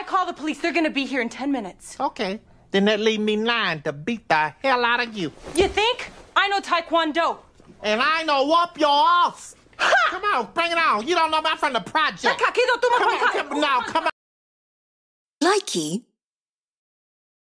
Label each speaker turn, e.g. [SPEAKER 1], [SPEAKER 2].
[SPEAKER 1] call the police. They're gonna be here in 10 minutes.
[SPEAKER 2] Okay. Then that leave me 9 to beat the hell out of you.
[SPEAKER 1] You think? I know Taekwondo.
[SPEAKER 2] And I know whoop your ass. Ha! Come on, bring it on. You don't know me, I'm from the project. Come on, now, come on.
[SPEAKER 3] Likey